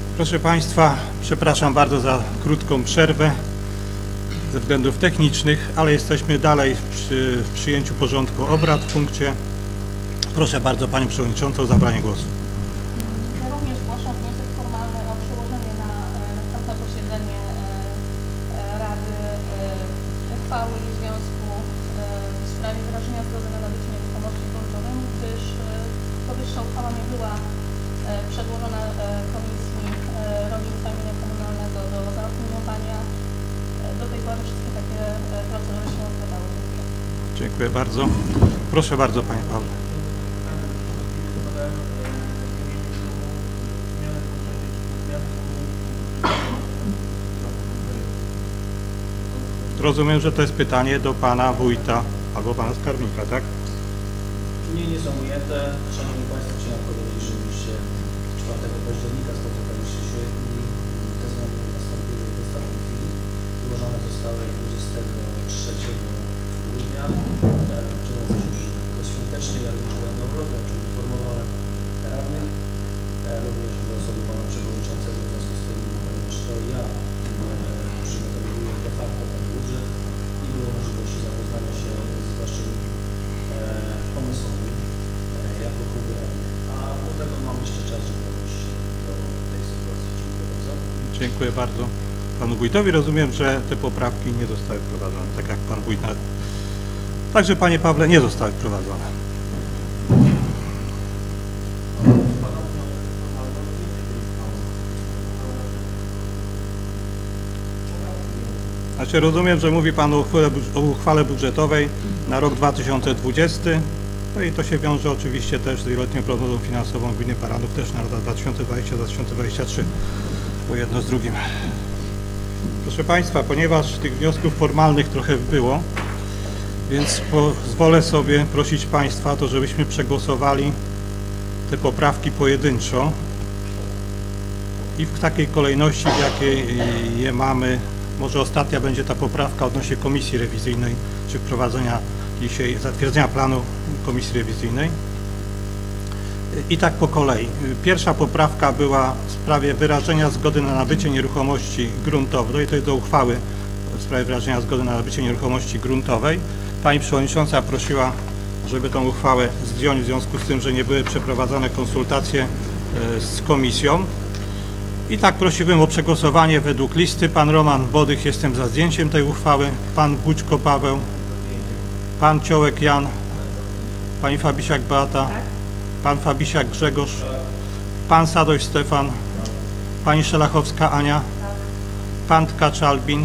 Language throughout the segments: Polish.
Proszę Państwa, przepraszam bardzo za krótką przerwę ze względów technicznych, ale jesteśmy dalej w przyjęciu porządku obrad w punkcie. Proszę bardzo Panią Przewodniczącą o zabranie głosu. Ja również zgłaszam wniosek formalny o przełożenie na następne posiedzenie Rady uchwały w związku w sprawie wyrażenia zgody na nabycie nieruchomości gruntowej, gdyż powyższa uchwała nie była przedłożona Komisji Rolnictwa i Mienia Komunalnego do zaopiniowania. Do tej pory wszystkie takie procedury się odbywały. Dziękuję bardzo. Proszę bardzo Panie Pawle. Rozumiem, że to jest pytanie do Pana Wójta albo Pana Skarbnika, tak? Nie są ujęte. Szanowni Państwo, chciałem powiedzieć, że już 4 października spotykaliście się i te zmiany nastąpiły w ostatniej chwili. Złożone zostały 23 grudnia, czyli świątecznie, jak już będą obroty, czyli informowałem radnych, również do osoby Pana Przewodniczącego, w związku z tym, ponieważ to ja przygotowuję de facto ten budżet i było możliwości zapoznania się z Waszymi pomysłami jako kluby radnych. A do tego mam jeszcze czas, żeby dojść do tej sytuacji. Dziękuję bardzo. Dziękuję bardzo Panu Wójtowi. Rozumiem, że te poprawki nie zostały wprowadzone, tak jak Pan Wójt. Także Panie Pawle, nie zostały wprowadzone. Znaczy rozumiem, że mówi Pan o uchwale budżetowej na rok 2020. No i to się wiąże oczywiście też z wieloletnią prognozą finansową gminy Baranów też na lata 2020-2023, bo jedno z drugim. Proszę Państwa, ponieważ tych wniosków formalnych trochę było, więc pozwolę sobie prosić Państwa, to żebyśmy przegłosowali te poprawki pojedynczo i w takiej kolejności, w jakiej je mamy. Może ostatnia będzie ta poprawka odnośnie komisji rewizyjnej, czy wprowadzenia dzisiaj, zatwierdzenia planu komisji rewizyjnej. I tak po kolei. Pierwsza poprawka była w sprawie wyrażenia zgody na nabycie nieruchomości gruntowej. To jest do uchwały w sprawie wyrażenia zgody na nabycie nieruchomości gruntowej. Pani Przewodnicząca prosiła, żeby tą uchwałę zdjąć w związku z tym, że nie były przeprowadzone konsultacje z komisją. I tak prosiłbym o przegłosowanie według listy. Pan Roman Bodych, jestem za zdjęciem tej uchwały. Pan Bućko Paweł. Pan Ciołek Jan. Pani Fabisiak Beata. Pan Fabisiak Grzegorz. Pan Sadoś Stefan. Pani Szelachowska Ania. Pan Tkacz Albin.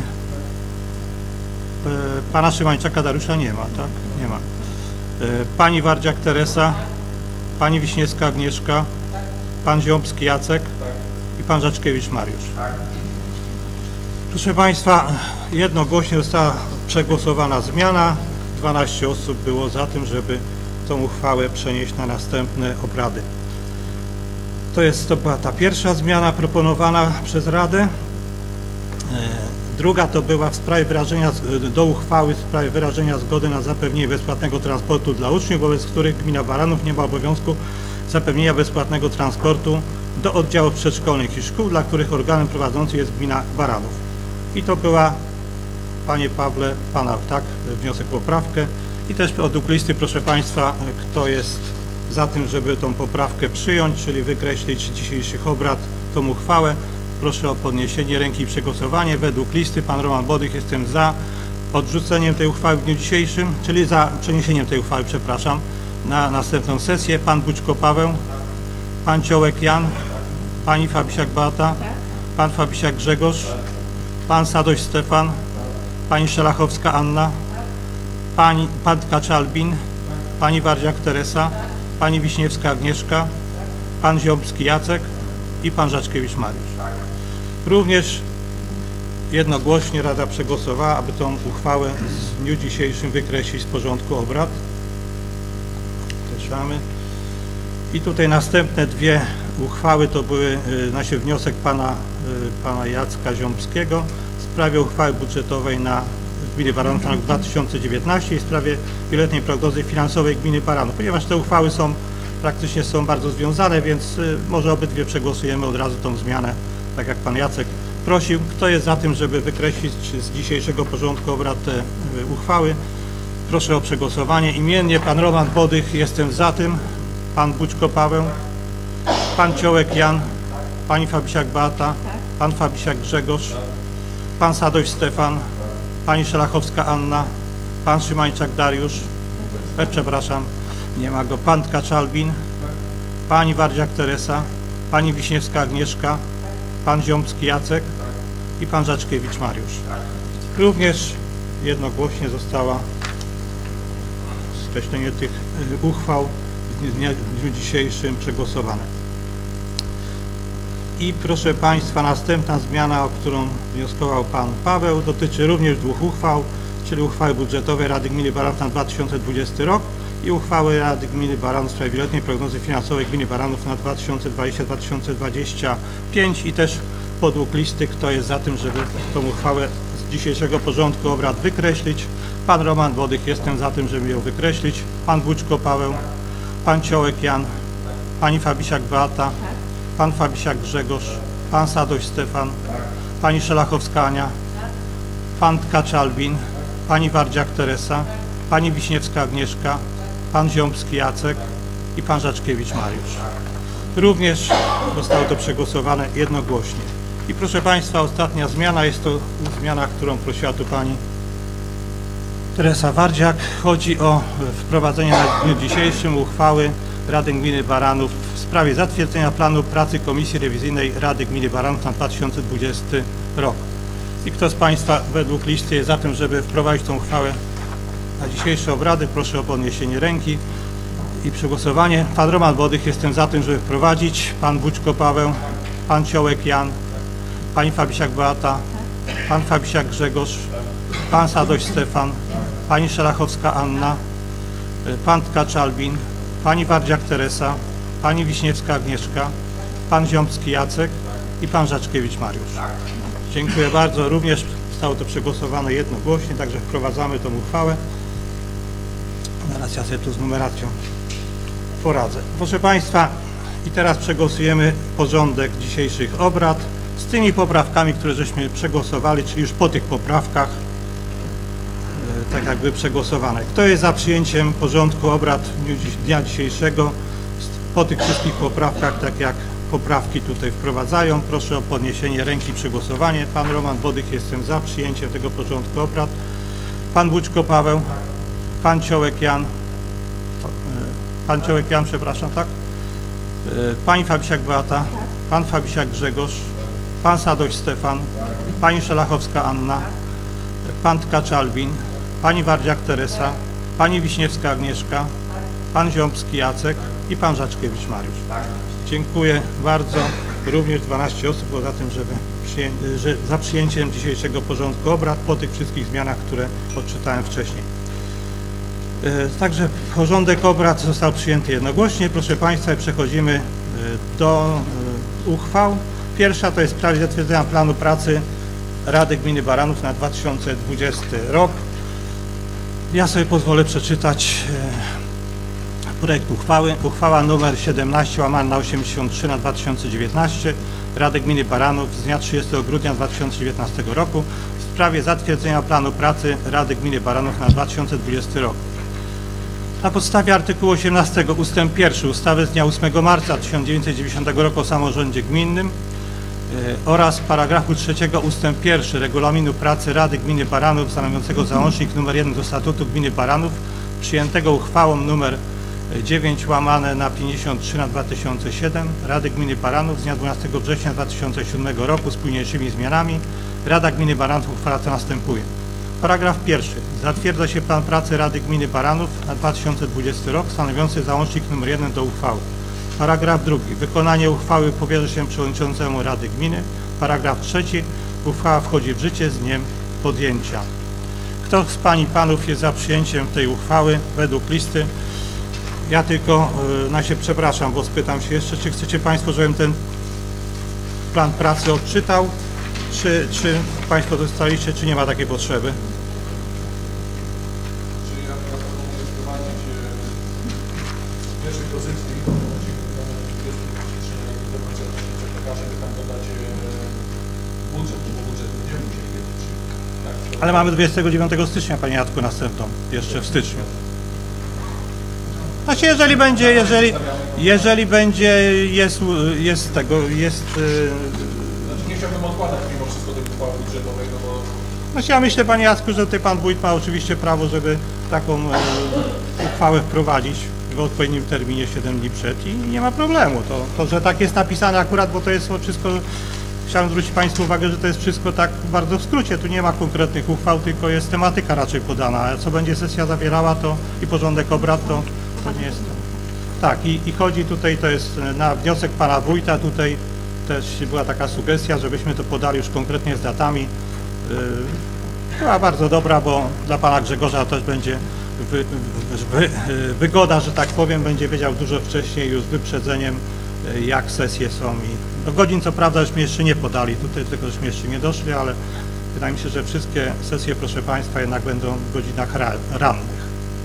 Pana Szymańczaka Dariusza nie ma, tak? Nie ma. Pani Wardziak Teresa. Pani Wiśniewska Agnieszka. Pan Ziąbski Jacek. I Pan Żaczkiewicz Mariusz. Proszę Państwa, jednogłośnie została przegłosowana zmiana. 12 osób było za tym, żeby tą uchwałę przenieść na następne obrady. To była ta pierwsza zmiana proponowana przez Radę. Druga to była w sprawie wyrażenia do uchwały w sprawie wyrażenia zgody na zapewnienie bezpłatnego transportu dla uczniów, wobec których gmina Baranów nie ma obowiązku zapewnienia bezpłatnego transportu do oddziałów przedszkolnych i szkół, dla których organem prowadzącym jest gmina Baranów. I to była, Panie Pawle, Pana, tak, wniosek, poprawkę. I też według listy, proszę Państwa, kto jest za tym, żeby tą poprawkę przyjąć, czyli wykreślić z dzisiejszych obrad tą uchwałę. Proszę o podniesienie ręki i przegłosowanie. Według listy Pan Roman Bodych, jestem za odrzuceniem tej uchwały w dniu dzisiejszym, czyli za przeniesieniem tej uchwały, przepraszam, na następną sesję. Pan Bućko Paweł. Pan Ciołek Jan. Pani Fabisiak Beata. Pan Fabisiak Grzegorz. Pan Sadoś Stefan. Pani Szelachowska Anna. Pan Tkacz Albin. Pani Wardziak Teresa. Pani Wiśniewska Agnieszka. Pan Ziąbski Jacek i Pan Żaczkiewicz Mariusz. Również jednogłośnie Rada przegłosowała, aby tą uchwałę w dniu dzisiejszym wykreślić z porządku obrad. Określamy. I tutaj następne dwie uchwały to były wniosek pana Jacka Ziąbskiego w sprawie uchwały budżetowej na gminy Baranów na rok 2019 i w sprawie wieloletniej prognozy finansowej gminy Baranów. Ponieważ te uchwały są praktycznie są bardzo związane, więc może obydwie przegłosujemy od razu tą zmianę, tak jak pan Jacek prosił. Kto jest za tym, żeby wykreślić z dzisiejszego porządku obrad te uchwały? Proszę o przegłosowanie. Imiennie pan Roman Bodych, jestem za tym, pan Buczko Paweł, pan Ciołek Jan, pani Fabisiak Beata, pan Fabisiak Grzegorz, pan Sadoś Stefan, pani Szelachowska Anna, pan Szymańczak Dariusz, przepraszam, nie ma go, pan Tkacz Albin, pani Wardziak Teresa, pani Wiśniewska Agnieszka, pan Ziomski Jacek i pan Żaczkiewicz Mariusz. Również jednogłośnie została skreślenie tych uchwał w dniu dzisiejszym przegłosowane. I proszę Państwa, następna zmiana, o którą wnioskował pan Paweł, dotyczy również dwóch uchwał, czyli uchwały budżetowej Rady Gminy Baranów na 2020 rok i uchwały Rady Gminy Baranów w sprawie wieloletniej prognozy finansowej Gminy Baranów na 2020-2025 i też podług listy, kto jest za tym, żeby tą uchwałę z dzisiejszego porządku obrad wykreślić. Pan Roman Bodych, jestem za tym, żeby ją wykreślić. Pan Buczko Paweł, pan Ciołek Jan, pani Fabisiak Beata, pan Fabisiak Grzegorz, pan Sadoś Stefan, pani Szelachowska Ania, pan Tkacz Albin, pani Wardziak Teresa, pani Wiśniewska Agnieszka, pan Ziomski Jacek i pan Żaczkiewicz Mariusz. Również zostało to przegłosowane jednogłośnie. I proszę Państwa, ostatnia zmiana, jest to zmiana, którą prosiła tu pani Teresa Wardziak. Chodzi o wprowadzenie na dniu dzisiejszym uchwały Rady Gminy Baranów w sprawie zatwierdzenia planu pracy Komisji Rewizyjnej Rady Gminy Baranów na 2020 rok. I kto z Państwa według listy jest za tym, żeby wprowadzić tą uchwałę na dzisiejsze obrady, proszę o podniesienie ręki i przegłosowanie. Pan Roman Bodych, jestem za tym, żeby wprowadzić. Pan Buczko Paweł, pan Ciołek Jan, pani Fabisiak Beata, pan Fabisiak Grzegorz, pan Sadoś Stefan, pani Szelachowska Anna, pan Tkacz Albin, pani Wardziak Teresa, pani Wiśniewska Agnieszka, pan Ziomski Jacek i pan Żaczkiewicz Mariusz. Dziękuję bardzo. Również zostało to przegłosowane jednogłośnie, także wprowadzamy tą uchwałę. Teraz ja sobie tu z numeracją poradzę. Proszę Państwa, i teraz przegłosujemy porządek dzisiejszych obrad z tymi poprawkami, które żeśmy przegłosowali, czyli już po tych poprawkach tak jakby przegłosowane. Kto jest za przyjęciem porządku obrad dnia dzisiejszego po tych wszystkich poprawkach, tak jak poprawki tutaj wprowadzają? Proszę o podniesienie ręki i przegłosowanie. Pan Roman Bodych, jestem za przyjęciem tego porządku obrad. Pan Buczko Paweł, pan Ciołek Jan, przepraszam, tak? Pani Fabisiak Beata, pan Fabisiak Grzegorz, pan Sadoś Stefan, pani Szelachowska Anna, pan Tkacz Albin, pani Wardziak Teresa, pani Wiśniewska Agnieszka, pan Ziomski Jacek i pan Żaczkiewicz Mariusz. Dziękuję bardzo. Również 12 osób było za tym, za przyjęciem dzisiejszego porządku obrad po tych wszystkich zmianach, które odczytałem wcześniej. Także porządek obrad został przyjęty jednogłośnie. Proszę Państwa, przechodzimy do uchwał. Pierwsza to jest w sprawie zatwierdzenia planu pracy Rady Gminy Baranów na 2020 rok. Ja sobie pozwolę przeczytać projekt uchwały. Uchwała nr 17/83 na 2019 Rady Gminy Baranów z dnia 30 grudnia 2019 roku w sprawie zatwierdzenia planu pracy Rady Gminy Baranów na 2020 rok. Na podstawie artykułu 18 ust. 1 ustawy z dnia 8 marca 1990 roku o samorządzie gminnym oraz paragrafu 3 ust. 1 regulaminu pracy Rady Gminy Baranów stanowiącego załącznik nr 1 do Statutu Gminy Baranów przyjętego uchwałą nr 9/53 na 2007 Rady Gminy Baranów z dnia 12 września 2007 roku z późniejszymi zmianami Rada Gminy Baranów uchwala co następuje. Paragraf 1. Zatwierdza się plan pracy Rady Gminy Baranów na 2020 rok stanowiący załącznik nr 1 do uchwały. Paragraf 2. Wykonanie uchwały powierza się przewodniczącemu Rady Gminy. Paragraf 3. Uchwała wchodzi w życie z dniem podjęcia. Kto z Pań i Panów jest za przyjęciem tej uchwały według listy? Ja tylko przepraszam, bo spytam się jeszcze, czy chcecie Państwo, żebym ten plan pracy odczytał, czy Państwo dostaliście, czy nie ma takiej potrzeby? Czyli ja proponuję wprowadzić z pierwszej pozycji każe, by tam dodać budżet, bo budżet będziemy musieli wiedzieć. Tak? Ale mamy 29 stycznia, panie Jacku, następną, jeszcze w styczniu. Znaczy, jeżeli będzie, jest tego, Znaczy nie chciałbym odkładać mimo wszystko tej uchwały budżetowej, no bo Znaczy, ja myślę, panie Jacku, że tutaj pan wójt ma oczywiście prawo, żeby taką uchwałę wprowadzić w odpowiednim terminie 7 dni przed i nie ma problemu. To, że tak jest napisane akurat, bo to jest wszystko, chciałem zwrócić państwu uwagę, że to jest wszystko tak bardzo w skrócie, tu nie ma konkretnych uchwał, tylko jest tematyka raczej podana, a co będzie sesja zawierała to i porządek obrad, to nie jest to. Tak, i chodzi tutaj, to jest na wniosek pana wójta, tutaj też była taka sugestia, żebyśmy to podali już konkretnie z datami. Była bardzo dobra, bo dla pana Grzegorza też będzie wygoda, że tak powiem, będzie wiedział dużo wcześniej już z wyprzedzeniem, jak sesje są i do godzin co prawda żeśmy jeszcze nie podali, tutaj tylko żeśmy jeszcze nie doszli, ale wydaje mi się, że wszystkie sesje, proszę państwa, jednak będą w godzinach rannych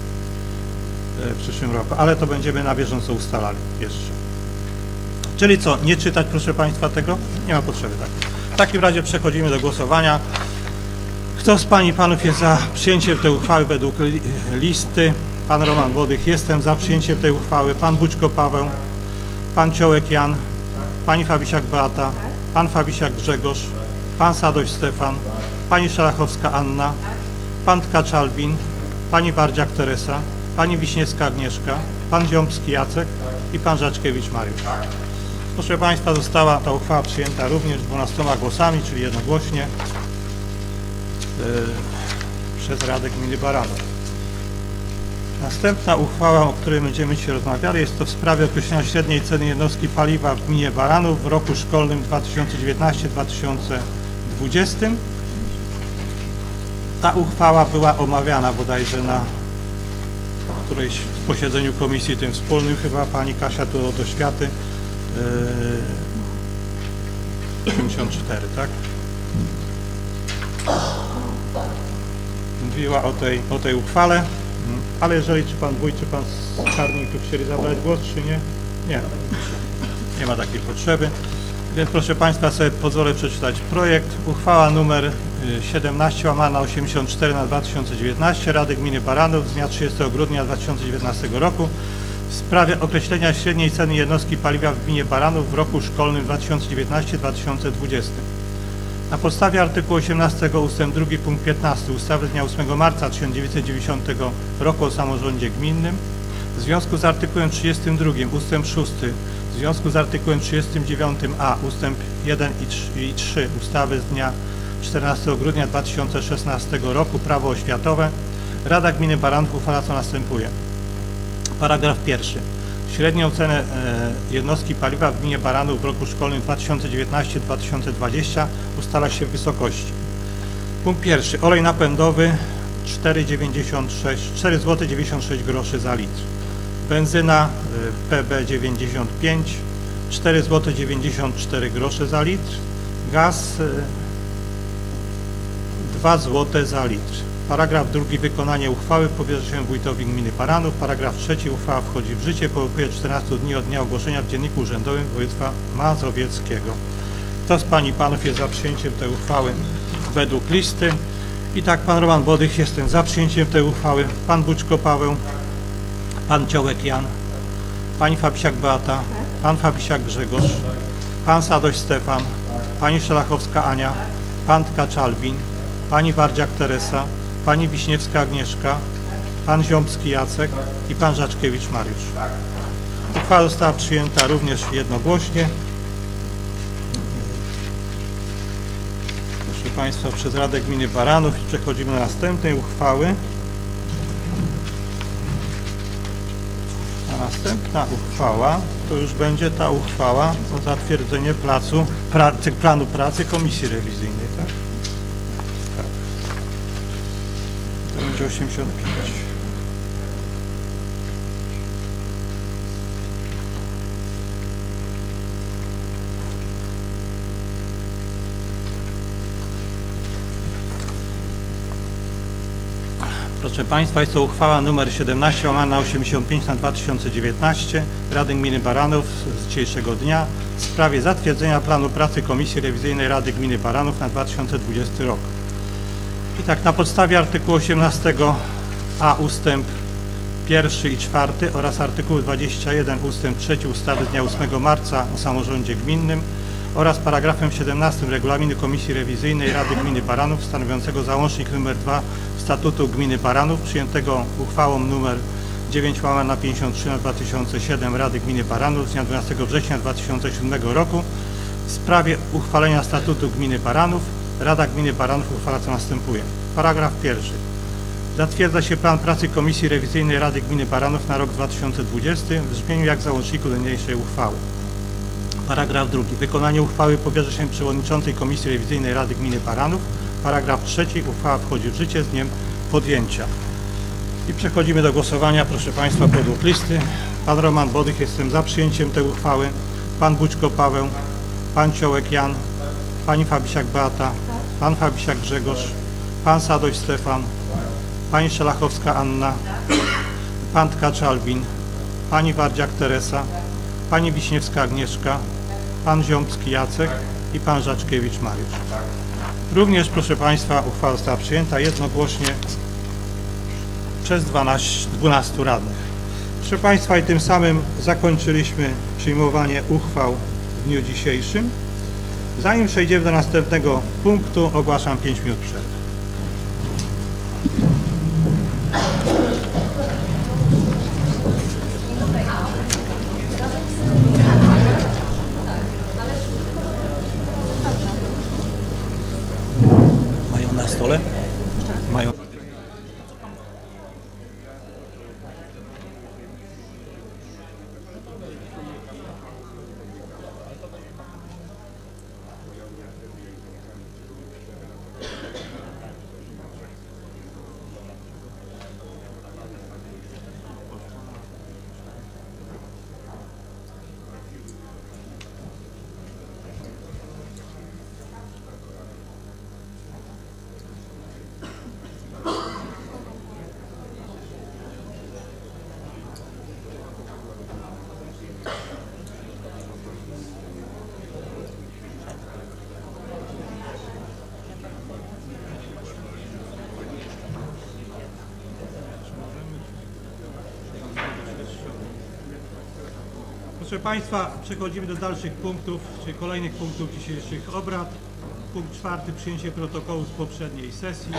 w przyszłym roku, ale to będziemy na bieżąco ustalali jeszcze. Czyli co, nie czytać, proszę państwa, tego? Nie ma potrzeby, tak. W takim razie przechodzimy do głosowania. Kto z pań i panów jest za przyjęciem tej uchwały według listy? Pan Roman Wodych, jestem za przyjęciem tej uchwały. Pan Buczko Paweł, pan Ciołek Jan, pani Fabisiak Beata, pan Fabisiak Grzegorz, pan Sadoś Stefan, pani Szalachowska Anna, pan Tkacz Albin, pani Bardziak Teresa, pani Wiśniewska Agnieszka, pan Ziąbski Jacek i pan Żaczkiewicz Mariusz. Proszę państwa, została ta uchwała przyjęta również 12 głosami, czyli jednogłośnie przez Radę Gminy Baranów. Następna uchwała, o której będziemy dzisiaj rozmawiali, jest to w sprawie określenia średniej ceny jednostki paliwa w gminie Baranów w roku szkolnym 2019-2020. Ta uchwała była omawiana bodajże na którejś posiedzeniu komisji tym wspólnym, chyba pani Kasia tu od oświaty 84, tak? Mówiła o tej uchwale, ale jeżeli czy pan wójt, czy pan skarbnik tu chcieli zabrać głos, czy nie? Nie. Nie ma takiej potrzeby. Więc proszę państwa, sobie pozwolę przeczytać projekt. Uchwała numer 17/84/2019 Rady Gminy Baranów z dnia 30 grudnia 2019 roku w sprawie określenia średniej ceny jednostki paliwa w gminie Baranów w roku szkolnym 2019-2020. Na podstawie artykułu 18 ust. 2 punkt 15 ustawy z dnia 8 marca 1990 roku o samorządzie gminnym w związku z artykułem 32 ust. 6, w związku z artykułem 39a ust. 1 i 3 ustawy z dnia 14 grudnia 2016 roku Prawo oświatowe, Rada Gminy Baranów uchwala co następuje. Paragraf pierwszy. Średnią cenę jednostki paliwa w gminie Baranów w roku szkolnym 2019-2020 ustala się w wysokości. Punkt pierwszy. Olej napędowy 4,96 zł za litr. Benzyna PB95 4,94 zł za litr. Gaz 2 zł za litr. Paragraf drugi. Wykonanie uchwały powierza się wójtowi gminy Baranów. Paragraf trzeci. Uchwała wchodzi w życie po upływie 14 dni od dnia ogłoszenia w Dzienniku Urzędowym Województwa Mazowieckiego. Kto z pań i panów jest za przyjęciem tej uchwały według listy? I tak, pan Roman Wodych, jestem za przyjęciem tej uchwały. Pan Buczko Paweł, pan Ciołek Jan, pani Fabisiak Beata, pan Fabisiak Grzegorz, pan Sadoś Stefan, pani Szalachowska Ania, pan Tkacz Albin, pani Bardziak Teresa, pani Wiśniewska Agnieszka, pan Ziąbski Jacek i pan Żaczkiewicz Mariusz. Uchwała została przyjęta również jednogłośnie. Proszę państwa, przez Radę Gminy Baranów i przechodzimy do następnej uchwały. A następna uchwała to już będzie ta uchwała o zatwierdzenie planu pracy Komisji Rewizyjnej, tak? Tak. To będzie 85. Proszę państwa, jest to uchwała nr 17/85/2019 Rady Gminy Baranów z dzisiejszego dnia w sprawie zatwierdzenia planu pracy Komisji Rewizyjnej Rady Gminy Baranów na 2020 rok. I tak na podstawie artykułu 18a ustęp 1 i 4 oraz artykułu 21 ustęp 3 ustawy z dnia 8 marca o samorządzie gminnym oraz paragrafem 17 Regulaminu Komisji Rewizyjnej Rady Gminy Baranów stanowiącego załącznik nr 2 Statutu Gminy Baranów przyjętego uchwałą nr 9/53/2007 Rady Gminy Baranów z dnia 12 września 2007 roku w sprawie uchwalenia Statutu Gminy Baranów. Rada Gminy Baranów uchwala co następuje. Paragraf 1. Zatwierdza się plan pracy Komisji Rewizyjnej Rady Gminy Baranów na rok 2020 w brzmieniu jak w załączniku do niniejszej uchwały. Paragraf 2. Wykonanie uchwały powierza się przewodniczącej Komisji Rewizyjnej Rady Gminy Baranów. Paragraf 3. Uchwała wchodzi w życie z dniem podjęcia. I przechodzimy do głosowania. Proszę Państwa, podług listy. Pan Roman Bodych, jestem za przyjęciem tej uchwały. Pan Bućko Paweł. Pan Ciołek Jan. Pani Fabisiak Beata. Pan Fabisiak Grzegorz. Pan Sadoś Stefan. Pani Szelachowska Anna. Pan Tkacz Albin. Pani Wardziak Teresa. Pani Wiśniewska Agnieszka. Pan Ziąbski Jacek i Pan Żaczkiewicz Mariusz. Również, proszę Państwa, uchwała została przyjęta jednogłośnie przez 12 radnych. Proszę Państwa, i tym samym zakończyliśmy przyjmowanie uchwał w dniu dzisiejszym. Zanim przejdziemy do następnego punktu, ogłaszam 5 minut przerwy. Mają na stole? Mają. Proszę Państwa, przechodzimy do dalszych punktów, czyli kolejnych punktów dzisiejszych obrad. Punkt 4. Przyjęcie protokołu z poprzedniej sesji.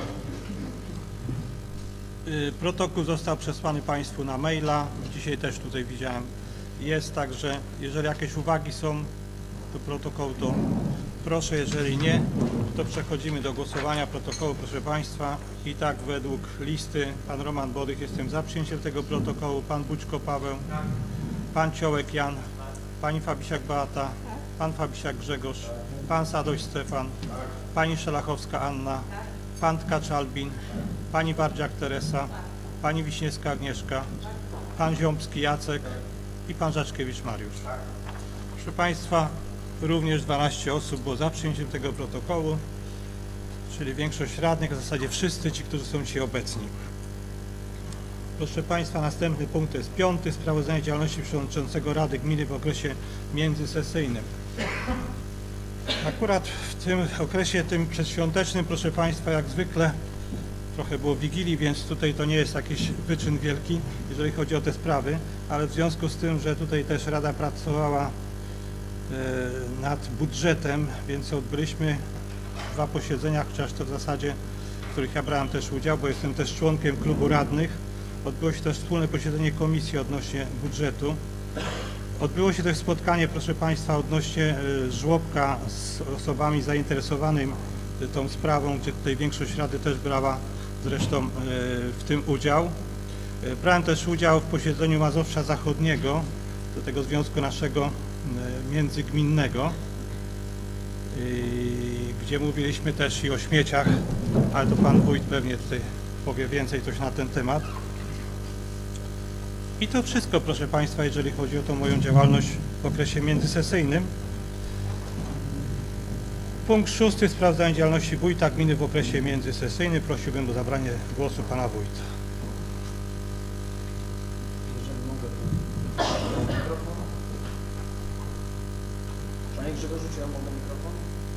Protokół został przesłany Państwu na maila. Dzisiaj też tutaj widziałem jest, także jeżeli jakieś uwagi są do protokołu, to proszę, jeżeli nie, to przechodzimy do głosowania protokołu, proszę Państwa. I tak według listy pan Roman Bodych, jestem za przyjęciem tego protokołu, pan Bućko Paweł, pan Ciołek Jan, pani Fabisiak Beata, pan Fabisiak Grzegorz, pan Sadoś Stefan, pani Szelachowska Anna, pan Tkacz Albin, pani Wardziak Teresa, pani Wiśniewska Agnieszka, pan Ziąbski Jacek i pan Żaczkiewicz Mariusz. Proszę Państwa, również 12 osób było za przyjęciem tego protokołu, czyli większość radnych, w zasadzie wszyscy ci, którzy są dzisiaj obecni. Proszę Państwa, następny punkt to jest 5. Sprawozdanie działalności przewodniczącego Rady Gminy w okresie międzysesyjnym. Akurat w tym okresie tym przedświątecznym, proszę Państwa, jak zwykle trochę było Wigilii, więc tutaj to nie jest jakiś wyczyn wielki, jeżeli chodzi o te sprawy, ale w związku z tym, że tutaj też Rada pracowała nad budżetem, więc odbyliśmy 2 posiedzenia, chociaż to w zasadzie, w których ja brałem też udział, bo jestem też członkiem klubu radnych. Odbyło się też wspólne posiedzenie komisji odnośnie budżetu. Odbyło się też spotkanie, proszę Państwa, odnośnie żłobka z osobami zainteresowanymi tą sprawą, gdzie tutaj większość Rady też brała zresztą w tym udział. Brałem też udział w posiedzeniu Mazowsza Zachodniego, do tego związku naszego międzygminnego, gdzie mówiliśmy też i o śmieciach, ale to pan wójt pewnie tutaj powie więcej coś na ten temat. I to wszystko, proszę Państwa, jeżeli chodzi o tą moją działalność w okresie międzysesyjnym. Punkt 6. Sprawdzanie działalności wójta gminy w okresie międzysesyjnym. Prosiłbym o zabranie głosu pana wójta. Jeżeli mogę. Grzegorzu, czy ja mogę mikrofon?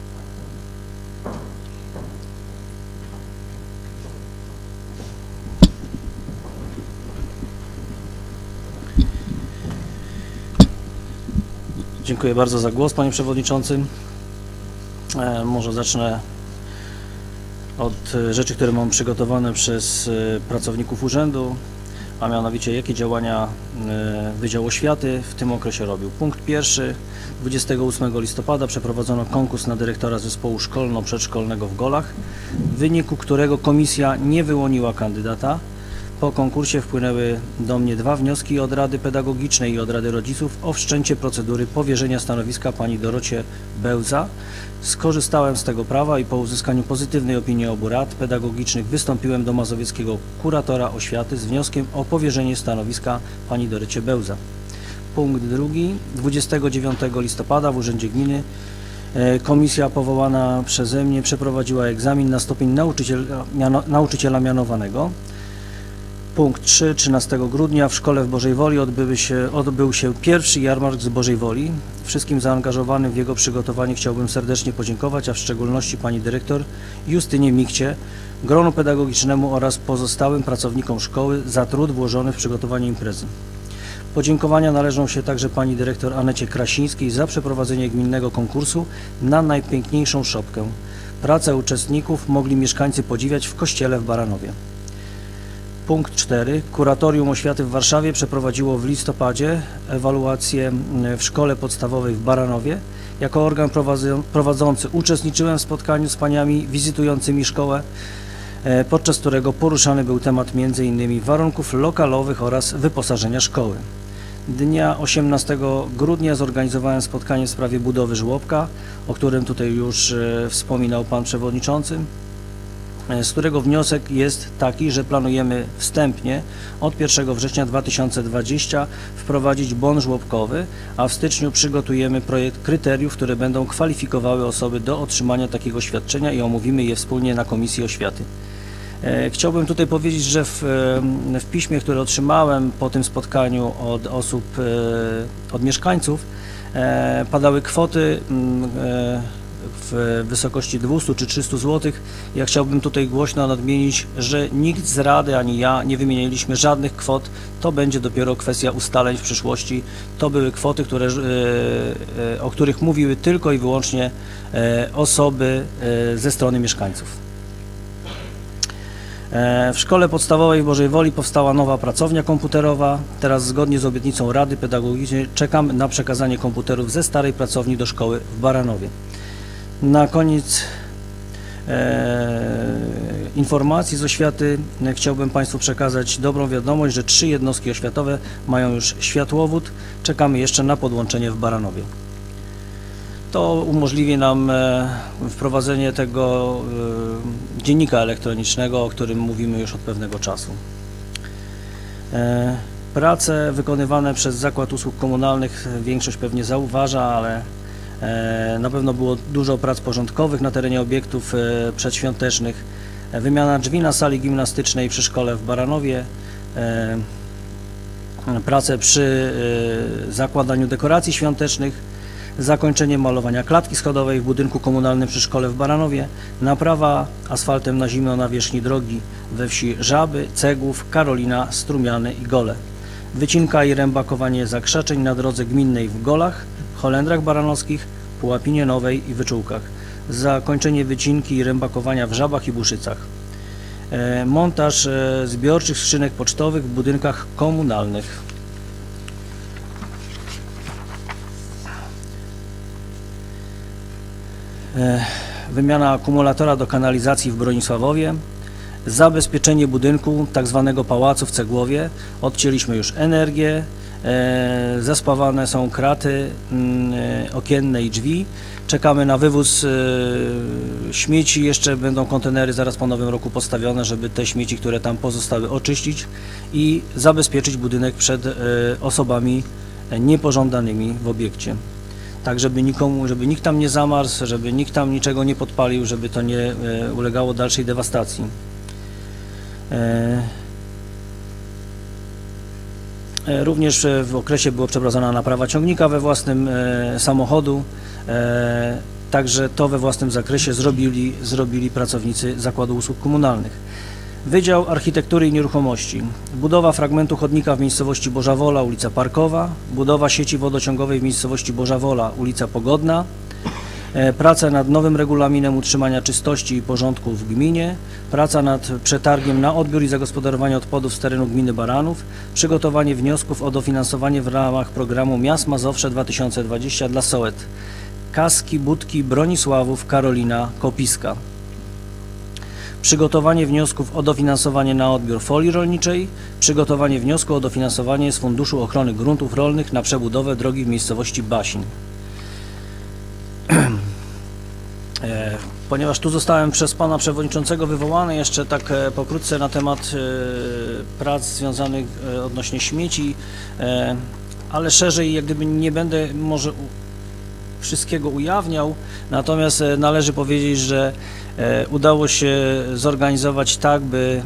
Dziękuję bardzo za głos, panie przewodniczący. Może zacznę od rzeczy, które mam przygotowane przez pracowników urzędu, a mianowicie jakie działania Wydział Oświaty w tym okresie robił. Punkt pierwszy. 28 listopada przeprowadzono konkurs na dyrektora zespołu szkolno-przedszkolnego w Golach, w wyniku którego komisja nie wyłoniła kandydata. Po konkursie wpłynęły do mnie 2 wnioski od Rady Pedagogicznej i od Rady Rodziców o wszczęcie procedury powierzenia stanowiska pani Dorocie Bełza. Skorzystałem z tego prawa i po uzyskaniu pozytywnej opinii obu rad pedagogicznych wystąpiłem do mazowieckiego kuratora oświaty z wnioskiem o powierzenie stanowiska pani Dorocie Bełza. Punkt drugi. 29 listopada w Urzędzie Gminy komisja powołana przeze mnie przeprowadziła egzamin na stopień nauczyciela mianowanego. Punkt 3. 13 grudnia w szkole w Bożej Woli odbył się pierwszy jarmark z Bożej Woli. Wszystkim zaangażowanym w jego przygotowanie chciałbym serdecznie podziękować, a w szczególności pani dyrektor Justynie Mikcie, gronu pedagogicznemu oraz pozostałym pracownikom szkoły za trud włożony w przygotowanie imprezy. Podziękowania należą się także pani dyrektor Anecie Krasińskiej za przeprowadzenie gminnego konkursu na najpiękniejszą szopkę. Pracę uczestników mogli mieszkańcy podziwiać w kościele w Baranowie. Punkt 4. Kuratorium Oświaty w Warszawie przeprowadziło w listopadzie ewaluację w szkole podstawowej w Baranowie. Jako organ prowadzący uczestniczyłem w spotkaniu z paniami wizytującymi szkołę, podczas którego poruszany był temat m.in. warunków lokalowych oraz wyposażenia szkoły. Dnia 18 grudnia zorganizowałem spotkanie w sprawie budowy żłobka, o którym tutaj już wspominał pan przewodniczący, z którego wniosek jest taki, że planujemy wstępnie od 1 września 2020 wprowadzić bon żłobkowy, a w styczniu przygotujemy projekt kryteriów, które będą kwalifikowały osoby do otrzymania takiego świadczenia i omówimy je wspólnie na Komisji Oświaty. Chciałbym tutaj powiedzieć, że w piśmie, które otrzymałem po tym spotkaniu od osób, od mieszkańców, padały kwoty w wysokości 200 czy 300 zł. Ja chciałbym tutaj głośno nadmienić, że nikt z Rady ani ja nie wymieniliśmy żadnych kwot. To będzie dopiero kwestia ustaleń w przyszłości. To były kwoty, o których mówiły tylko i wyłącznie osoby ze strony mieszkańców. W szkole podstawowej w Bożej Woli powstała nowa pracownia komputerowa. Teraz zgodnie z obietnicą Rady Pedagogicznej czekam na przekazanie komputerów ze starej pracowni do szkoły w Baranowie. Na koniec informacji z oświaty chciałbym Państwu przekazać dobrą wiadomość, że 3 jednostki oświatowe mają już światłowód. Czekamy jeszcze na podłączenie w Baranowie. To umożliwi nam wprowadzenie tego dziennika elektronicznego, o którym mówimy już od pewnego czasu. Prace wykonywane przez Zakład Usług Komunalnych większość pewnie zauważa, ale na pewno było dużo prac porządkowych na terenie obiektów przedświątecznych. Wymiana drzwi na sali gimnastycznej przy szkole w Baranowie, prace przy zakładaniu dekoracji świątecznych, zakończenie malowania klatki schodowej w budynku komunalnym przy szkole w Baranowie, naprawa asfaltem na zimno nawierzchni drogi we wsi Żaby, Cegłów, Karolina, Strumiany i Gole, wycinka i rębakowanie zakrzaczeń na drodze gminnej w Golach, Holendrach Baranowskich, Pułapinie Nowej i Wyczółkach, zakończenie wycinki i rębakowania w Żabach i Buszycach, montaż zbiorczych skrzynek pocztowych w budynkach komunalnych. Wymiana akumulatora do kanalizacji w Bronisławowie, zabezpieczenie budynku tzw. pałacu w Cegłowie. Odcięliśmy już energię, zespawane są kraty okienne i drzwi. Czekamy na wywóz śmieci, jeszcze będą kontenery zaraz po nowym roku postawione, żeby te śmieci, które tam pozostały, oczyścić i zabezpieczyć budynek przed osobami niepożądanymi w obiekcie. Tak, żeby nikt tam nie zamarzł, żeby nikt tam niczego nie podpalił, żeby to nie ulegało dalszej dewastacji. Również w okresie była przeprowadzona naprawa ciągnika we własnym samochodu. Także to we własnym zakresie zrobili pracownicy Zakładu Usług Komunalnych. Wydział Architektury i Nieruchomości. Budowa fragmentu chodnika w miejscowości Boża Wola, ulica Parkowa. Budowa sieci wodociągowej w miejscowości Boża Wola, ulica Pogodna. Praca nad nowym regulaminem utrzymania czystości i porządku w gminie. Praca nad przetargiem na odbiór i zagospodarowanie odpadów z terenu gminy Baranów. Przygotowanie wniosków o dofinansowanie w ramach programu Miast Mazowsze 2020 dla sołet Kaski, Budki, Bronisławów, Karolina, Kopiska. Przygotowanie wniosków o dofinansowanie na odbiór folii rolniczej. Przygotowanie wniosku o dofinansowanie z Funduszu Ochrony Gruntów Rolnych na przebudowę drogi w miejscowości Basin. Ponieważ tu zostałem przez pana przewodniczącego wywołany jeszcze tak pokrótce na temat prac związanych odnośnie śmieci, ale szerzej jak gdyby nie będę może wszystkiego ujawniał, natomiast należy powiedzieć, że udało się zorganizować tak, by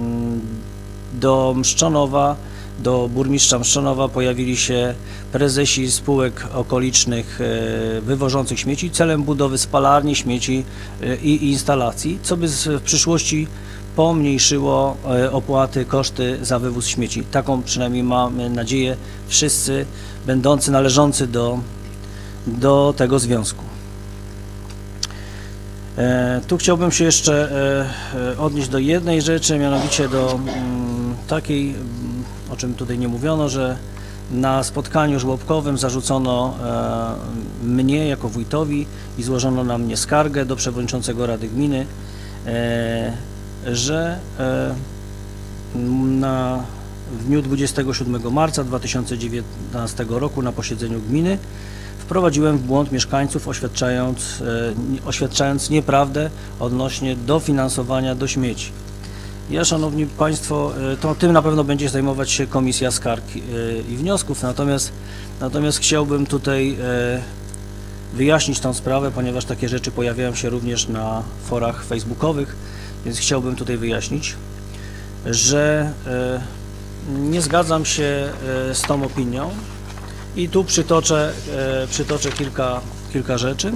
do Mszczonowa, do burmistrza Mszczonowa pojawili się prezesi spółek okolicznych wywożących śmieci celem budowy spalarni śmieci i instalacji, co by w przyszłości pomniejszyło opłaty, koszty za wywóz śmieci. Taką przynajmniej mamy nadzieję wszyscy należący do tego związku. Tu chciałbym się jeszcze odnieść do jednej rzeczy, mianowicie do takiej, o czym tutaj nie mówiono, że na spotkaniu żłobkowym zarzucono mnie jako wójtowi i złożono na mnie skargę do przewodniczącego Rady Gminy, że w dniu 27 marca 2019 roku na posiedzeniu gminy wprowadziłem w błąd mieszkańców, oświadczając nieprawdę odnośnie dofinansowania do śmieci. Ja, szanowni państwo, to tym na pewno będzie zajmować się Komisja Skarg i Wniosków, natomiast chciałbym tutaj wyjaśnić tę sprawę, ponieważ takie rzeczy pojawiają się również na forach facebookowych, więc chciałbym tutaj wyjaśnić, że nie zgadzam się z tą opinią i tu przytoczę kilka rzeczy.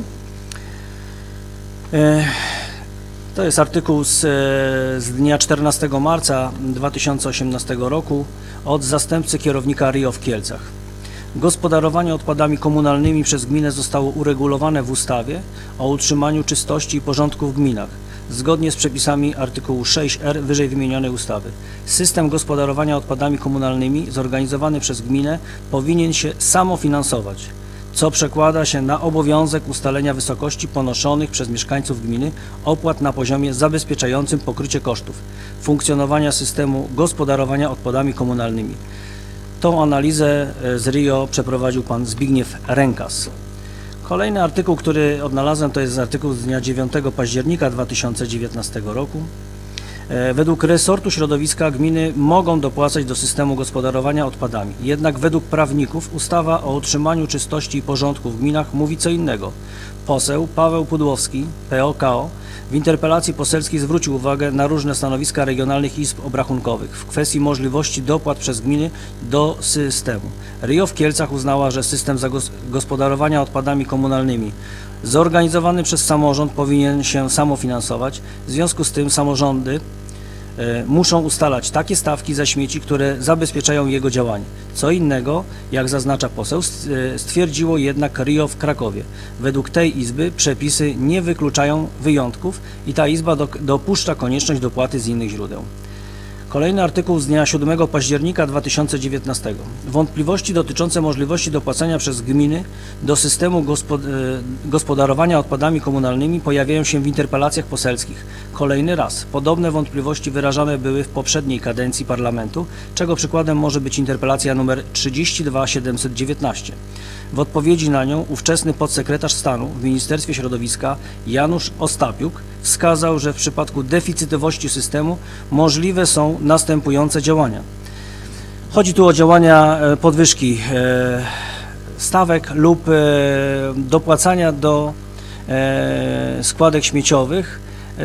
To jest artykuł z dnia 14 marca 2018 roku od zastępcy kierownika RIO w Kielcach. Gospodarowanie odpadami komunalnymi przez gminę zostało uregulowane w ustawie o utrzymaniu czystości i porządku w gminach, zgodnie z przepisami artykułu 6r wyżej wymienionej ustawy. System gospodarowania odpadami komunalnymi zorganizowany przez gminę powinien się samofinansować, co przekłada się na obowiązek ustalenia wysokości ponoszonych przez mieszkańców gminy opłat na poziomie zabezpieczającym pokrycie kosztów funkcjonowania systemu gospodarowania odpadami komunalnymi. Tą analizę z RIO przeprowadził pan Zbigniew Rękas. Kolejny artykuł, który odnalazłem, to jest artykuł z dnia 9 października 2019 roku. Według resortu środowiska gminy mogą dopłacać do systemu gospodarowania odpadami. Jednak według prawników ustawa o utrzymaniu czystości i porządku w gminach mówi co innego. Poseł Paweł Pudłowski, PO-KO, w interpelacji poselskiej zwrócił uwagę na różne stanowiska regionalnych izb obrachunkowych w kwestii możliwości dopłat przez gminy do systemu. RIO w Kielcach uznała, że system zagospodarowania odpadami komunalnymi zorganizowany przez samorząd powinien się samofinansować. W związku z tym samorządy muszą ustalać takie stawki za śmieci, które zabezpieczają jego działanie. Co innego, jak zaznacza poseł, stwierdziło jednak RIO w Krakowie. Według tej izby przepisy nie wykluczają wyjątków i ta izba dopuszcza konieczność dopłaty z innych źródeł. Kolejny artykuł z dnia 7 października 2019. Wątpliwości dotyczące możliwości dopłacania przez gminy do systemu gospodarowania odpadami komunalnymi pojawiają się w interpelacjach poselskich. Kolejny raz. Podobne wątpliwości wyrażane były w poprzedniej kadencji parlamentu, czego przykładem może być interpelacja nr 32719. W odpowiedzi na nią ówczesny podsekretarz stanu w Ministerstwie Środowiska Janusz Ostapiuk wskazał, że w przypadku deficytowości systemu możliwe są następujące działania. Chodzi tu o działania podwyżki stawek lub dopłacania do składek śmieciowych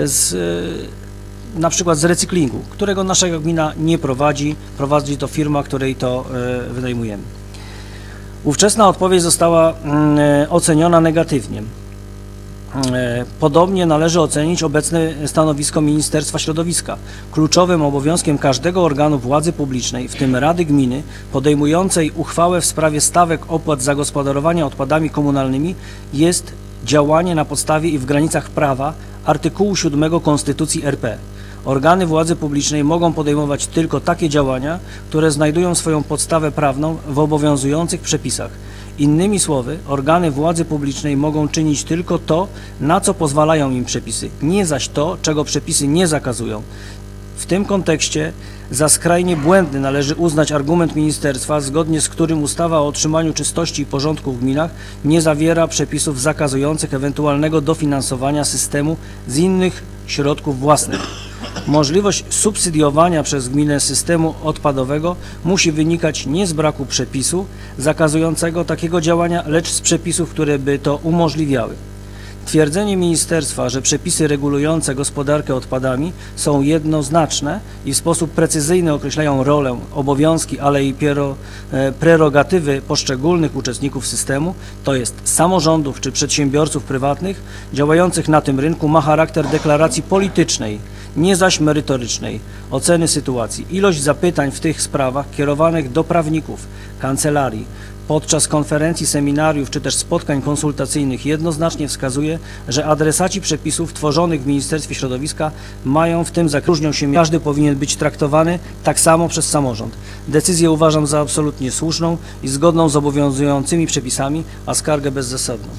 na przykład z recyklingu, którego nasza gmina nie prowadzi, prowadzi to firma, której to wynajmujemy. Ówczesna odpowiedź została oceniona negatywnie. Podobnie należy ocenić obecne stanowisko Ministerstwa Środowiska. Kluczowym obowiązkiem każdego organu władzy publicznej, w tym Rady Gminy, podejmującej uchwałę w sprawie stawek opłat za gospodarowanie odpadami komunalnymi, jest działanie na podstawie i w granicach prawa artykułu 7 Konstytucji RP. Organy władzy publicznej mogą podejmować tylko takie działania, które znajdują swoją podstawę prawną w obowiązujących przepisach. Innymi słowy, organy władzy publicznej mogą czynić tylko to, na co pozwalają im przepisy, nie zaś to, czego przepisy nie zakazują. W tym kontekście za skrajnie błędny należy uznać argument ministerstwa, zgodnie z którym ustawa o utrzymaniu czystości i porządku w gminach nie zawiera przepisów zakazujących ewentualnego dofinansowania systemu z innych środków własnych. Możliwość subsydiowania przez gminę systemu odpadowego musi wynikać nie z braku przepisu zakazującego takiego działania, lecz z przepisów, które by to umożliwiały. Twierdzenie ministerstwa, że przepisy regulujące gospodarkę odpadami są jednoznaczne i w sposób precyzyjny określają rolę, obowiązki, ale i prerogatywy poszczególnych uczestników systemu, to jest samorządów czy przedsiębiorców prywatnych działających na tym rynku, ma charakter deklaracji politycznej, nie zaś merytorycznej oceny sytuacji. Ilość zapytań w tych sprawach kierowanych do prawników, kancelarii, podczas konferencji, seminariów czy też spotkań konsultacyjnych jednoznacznie wskazuje, że adresaci przepisów tworzonych w Ministerstwie Środowiska mają w tym zakresie, różnią się, każdy powinien być traktowany tak samo przez samorząd. Decyzję uważam za absolutnie słuszną i zgodną z obowiązującymi przepisami, a skargę bezzasadną.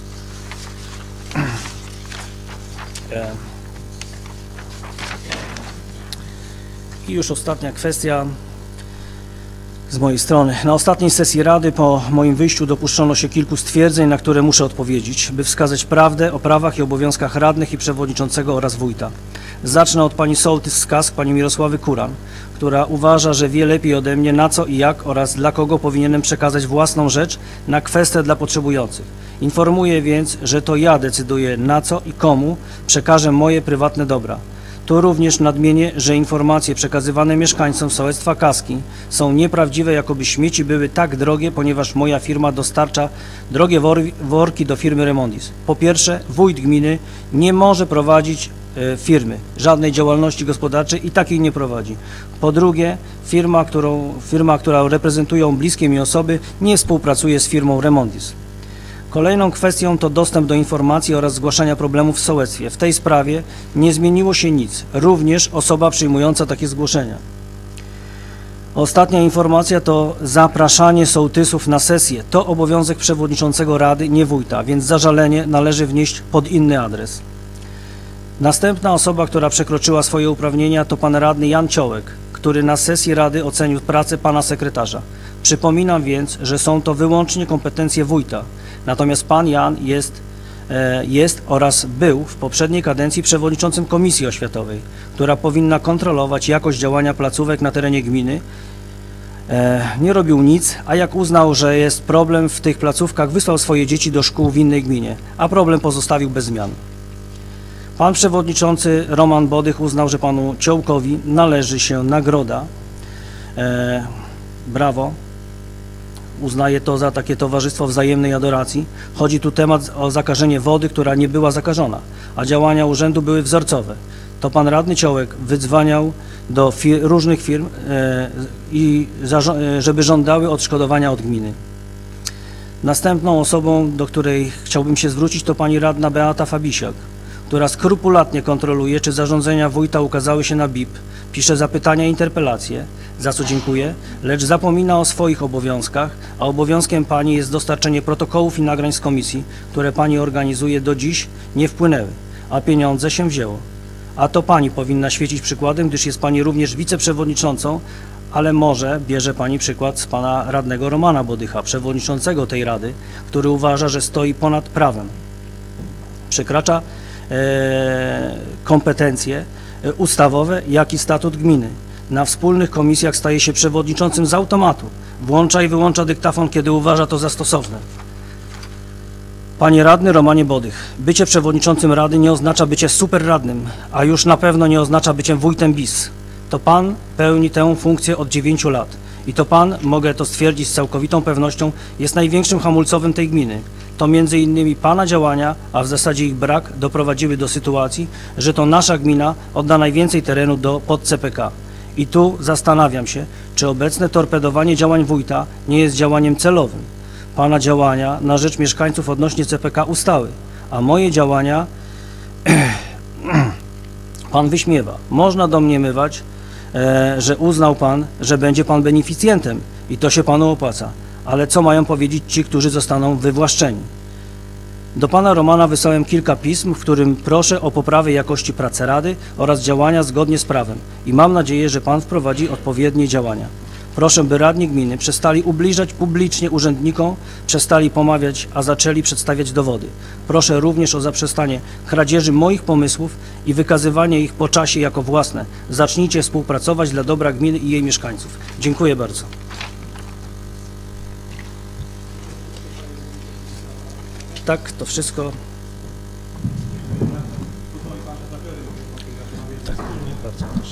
I już ostatnia kwestia z mojej strony. Na ostatniej sesji Rady po moim wyjściu dopuszczono się kilku stwierdzeń, na które muszę odpowiedzieć, by wskazać prawdę o prawach i obowiązkach radnych i przewodniczącego oraz wójta. Zacznę od pani sołtys z Kask, pani Mirosławy Kuran, która uważa, że wie lepiej ode mnie, na co i jak oraz dla kogo powinienem przekazać własną rzecz na kwestię dla potrzebujących. Informuję więc, że to ja decyduję, na co i komu przekażę moje prywatne dobra. Tu również nadmienię, że informacje przekazywane mieszkańcom sołectwa Kaski są nieprawdziwe, jakoby śmieci były tak drogie, ponieważ moja firma dostarcza drogie worki do firmy Remondis. Po pierwsze, wójt gminy nie może prowadzić firmy, żadnej działalności gospodarczej i takiej nie prowadzi. Po drugie, firma, która reprezentują bliskie mi osoby, nie współpracuje z firmą Remondis. Kolejną kwestią to dostęp do informacji oraz zgłaszania problemów w sołectwie. W tej sprawie nie zmieniło się nic, również osoba przyjmująca takie zgłoszenia. Ostatnia informacja to zapraszanie sołtysów na sesję. To obowiązek przewodniczącego rady, nie wójta, więc zażalenie należy wnieść pod inny adres. Następna osoba, która przekroczyła swoje uprawnienia, to pan radny Jan Ciołek, który na sesji rady ocenił pracę pana sekretarza. Przypominam więc, że są to wyłącznie kompetencje wójta. Natomiast pan Jan jest oraz był w poprzedniej kadencji przewodniczącym Komisji Oświatowej, która powinna kontrolować jakość działania placówek na terenie gminy. Nie robił nic, a jak uznał, że jest problem w tych placówkach, wysłał swoje dzieci do szkół w innej gminie, a problem pozostawił bez zmian. Pan przewodniczący Roman Bodych uznał, że panu Ciołkowi należy się nagroda. Brawo. Uznaje to za takie towarzystwo wzajemnej adoracji. Chodzi tu temat o zakażenie wody, która nie była zakażona, a działania urzędu były wzorcowe. To pan radny Ciołek wydzwaniał do różnych firm, żeby żądały odszkodowania od gminy. Następną osobą, do której chciałbym się zwrócić, to pani radna Beata Fabisiak, która skrupulatnie kontroluje, czy zarządzenia wójta ukazały się na BIP, pisze zapytania i interpelacje, za co dziękuję, lecz zapomina o swoich obowiązkach, a obowiązkiem pani jest dostarczenie protokołów i nagrań z komisji, które pani organizuje, do dziś nie wpłynęły, a pieniądze się wzięło. A to pani powinna świecić przykładem, gdyż jest pani również wiceprzewodniczącą, ale może bierze pani przykład z pana radnego Romana Bodycha, przewodniczącego tej rady, który uważa, że stoi ponad prawem. Przekracza kompetencje ustawowe, jak i statut gminy. Na wspólnych komisjach staje się przewodniczącym z automatu. Włącza i wyłącza dyktafon, kiedy uważa to za stosowne. Panie radny Romanie Bodych, bycie przewodniczącym rady nie oznacza bycie superradnym, a już na pewno nie oznacza bycie wójtem bis. To pan pełni tę funkcję od 9 lat. I to Pan, mogę to stwierdzić z całkowitą pewnością, jest największym hamulcowym tej gminy. To między innymi Pana działania, a w zasadzie ich brak, doprowadziły do sytuacji, że to nasza gmina odda najwięcej terenu pod CPK. I tu zastanawiam się, czy obecne torpedowanie działań wójta nie jest działaniem celowym. Pana działania na rzecz mieszkańców odnośnie CPK ustały, a moje działania Pan wyśmiewa. Można domniemywać, że uznał Pan, że będzie Pan beneficjentem i to się Panu opłaca. Ale co mają powiedzieć ci, którzy zostaną wywłaszczeni? Do Pana Romana wysłałem kilka pism, w którym proszę o poprawę jakości pracy Rady oraz działania zgodnie z prawem i mam nadzieję, że Pan wprowadzi odpowiednie działania. Proszę, by radni gminy przestali ubliżać publicznie urzędnikom, przestali pomawiać, a zaczęli przedstawiać dowody. Proszę również o zaprzestanie kradzieży moich pomysłów i wykazywanie ich po czasie jako własne. Zacznijcie współpracować dla dobra gminy i jej mieszkańców. Dziękuję bardzo. Tak, to wszystko. Tak, bardzo proszę.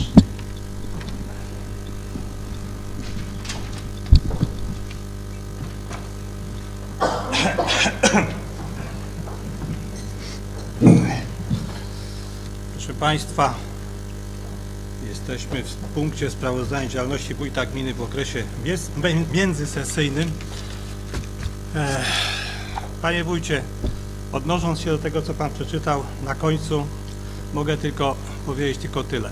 Proszę Państwa, jesteśmy w punkcie sprawozdania działalności wójta gminy w okresie międzysesyjnym. Panie wójcie, odnosząc się do tego, co Pan przeczytał na końcu, mogę tylko powiedzieć tyle.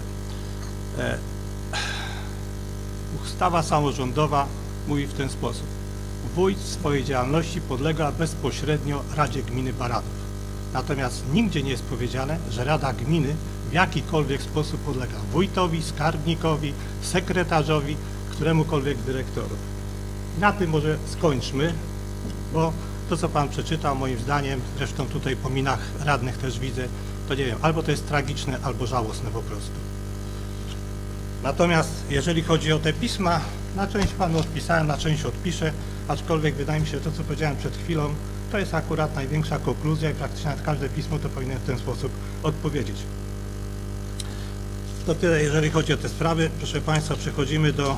Ustawa samorządowa mówi w ten sposób. Wójt w swojej działalności podlega bezpośrednio Radzie Gminy Baranów. Natomiast nigdzie nie jest powiedziane, że Rada Gminy w jakikolwiek sposób podlega wójtowi, skarbnikowi, sekretarzowi, któremukolwiek dyrektorowi. Na tym może skończmy, bo to, co Pan przeczytał, moim zdaniem, zresztą tutaj po minach radnych też widzę, to nie wiem, albo to jest tragiczne, albo żałosne po prostu. Natomiast jeżeli chodzi o te pisma, na część Panu odpisałem, na część odpiszę, aczkolwiek wydaje mi się, że to, co powiedziałem przed chwilą, to jest akurat największa konkluzja i praktycznie na każde pismo to powinien w ten sposób odpowiedzieć. To tyle, jeżeli chodzi o te sprawy. Proszę Państwa, przechodzimy do...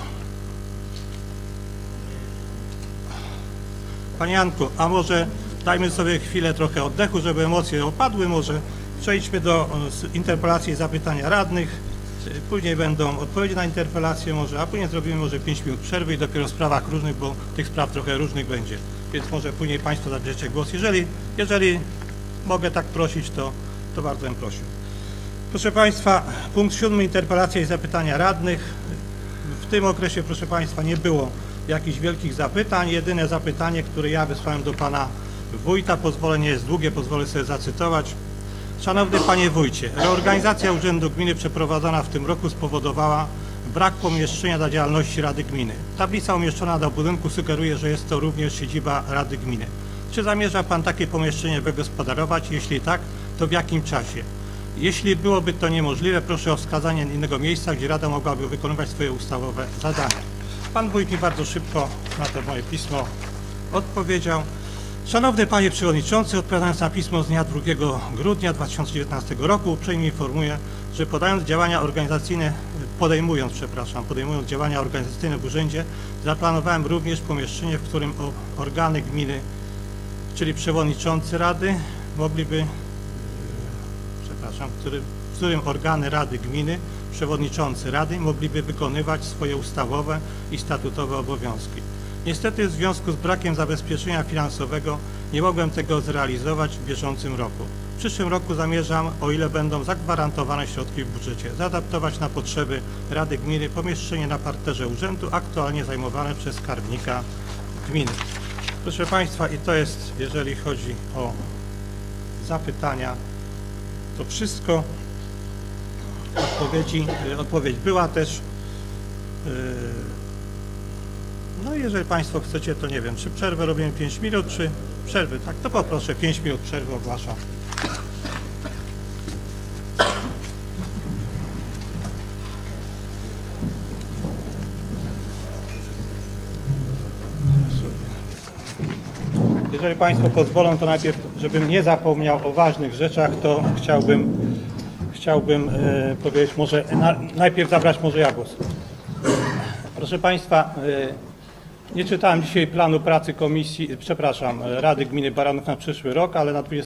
Panie Janku, a może dajmy sobie chwilę trochę oddechu, żeby emocje opadły, może przejdźmy do interpelacji i zapytania radnych, później będą odpowiedzi na interpelacje może, a później zrobimy może 5 minut przerwy i dopiero w sprawach różnych, bo tych spraw trochę różnych będzie, więc może później Państwo zabierzecie głos. Jeżeli mogę tak prosić, to bardzo bym prosił. Proszę Państwa, punkt 7, interpelacja i zapytania radnych. W tym okresie, proszę Państwa, nie było jakichś wielkich zapytań. Jedyne zapytanie, które ja wysłałem do Pana Wójta, pozwolenie jest długie, pozwolę sobie zacytować. Szanowny Panie Wójcie, reorganizacja Urzędu Gminy przeprowadzona w tym roku spowodowała brak pomieszczenia dla działalności Rady Gminy. Tablica umieszczona do budynku sugeruje, że jest to również siedziba Rady Gminy. Czy zamierza Pan takie pomieszczenie wygospodarować? Jeśli tak, to w jakim czasie? Jeśli byłoby to niemożliwe, proszę o wskazanie innego miejsca, gdzie Rada mogłaby wykonywać swoje ustawowe zadania. Pan Wójt mi bardzo szybko na to moje pismo odpowiedział. Szanowny Panie Przewodniczący, odpowiadając na pismo z dnia 2 grudnia 2019 roku, uprzejmie informuję, że podejmując działania organizacyjne w urzędzie, zaplanowałem również pomieszczenie, w którym organy gminy, czyli przewodniczący Rady, w którym organy Rady Gminy, przewodniczący Rady mogliby wykonywać swoje ustawowe i statutowe obowiązki. Niestety w związku z brakiem zabezpieczenia finansowego nie mogłem tego zrealizować w bieżącym roku. W przyszłym roku zamierzam, o ile będą zagwarantowane środki w budżecie, zaadaptować na potrzeby Rady Gminy pomieszczenie na parterze urzędu, aktualnie zajmowane przez skarbnika gminy. Proszę Państwa, i to jest, jeżeli chodzi o zapytania, to wszystko. Odpowiedź była też. No i jeżeli Państwo chcecie, to nie wiem, czy przerwę robimy 5 minut, czy przerwy, tak, to poproszę 5 minut przerwy ogłaszam. Jeżeli Państwo pozwolą, to najpierw, żebym nie zapomniał o ważnych rzeczach, to chciałbym powiedzieć, może najpierw zabrać może ja głos. Proszę Państwa, nie czytałem dzisiaj planu pracy komisji, przepraszam, Rady Gminy Baranów na przyszły rok, ale na